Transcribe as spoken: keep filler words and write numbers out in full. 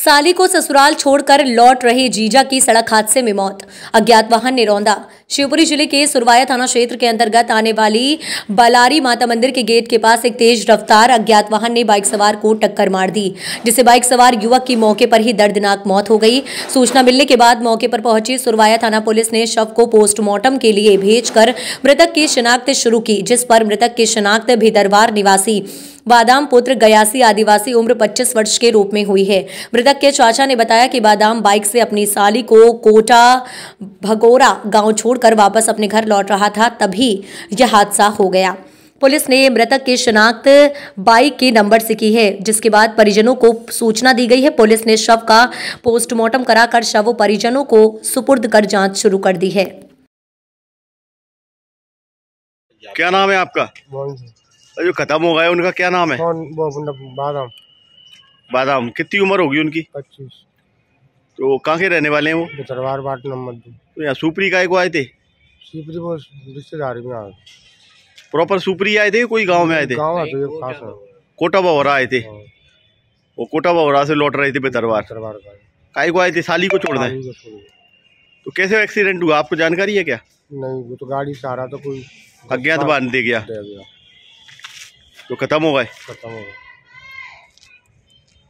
साली को ससुराल छोड़कर लौट रहे जीजा की सड़क हादसे में मौत। अज्ञात वाहन ने रौंदा। शिवपुरी जिले के सुरवाया थाना क्षेत्र के अंतर्गत आने वाली बलारी माता मंदिर के गेट के पास एक तेज रफ्तार अज्ञात वाहन ने बाइक सवार को टक्कर मार दी, जिससे बाइक सवार युवक की मौके पर ही दर्दनाक मौत हो गई। सूचना मिलने के बाद मौके पर पहुंची सुरवाया थाना पुलिस ने शव को पोस्टमार्टम के लिए भेजकर मृतक की शिनाख्त शुरू की, जिस पर मृतक की शिनाख्त भिदरवार निवासी बादाम पुत्र गयासी आदिवासी उम्र पच्चीस वर्ष के रूप में हुई है। मृतक के चाचा ने बताया कि बादाम बाइक से अपनी साली को कोटा भगोरा गांव छोड़कर वापस अपने घर लौट रहा था, तभी यह हादसा हो गया। पुलिस ने मृतक की शिनाख्त बाइक के नंबर से की है, जिसके बाद परिजनों को सूचना दी गई है। पुलिस ने शव का पोस्टमार्टम कराकर शव परिजनों को सुपुर्द कर जांच शुरू कर दी है। क्या नाम है आपका? जो खत्म हो गया उनका क्या नाम है? बादाम। बादाम। कितनी उम्र होगी उनकी? पच्चीस। तो कहाँ के रहने वाले हैं वो? भितरवार बाट नंबर दो। तो यहाँ सुपरी का को आए थे? सुपरी वो रिश्तेदारी में आए। प्रॉपर सुपरी आए थे, कोई गांव में आए थे? गांव है तो ये खास है। कोटा बहोरा आए थे। वो कोटा बहोरा से लौट रहे थे भितरवार। काय को आए थे? साली को छोड़ दें। तो कैसे एक्सीडेंट हुआ, आपको जानकारी है क्या? नहीं, वो तो गाड़ी से आ रहा था, कोई अज्ञात बांध दे गया तो खत्म हो गए। खत्म हो गए।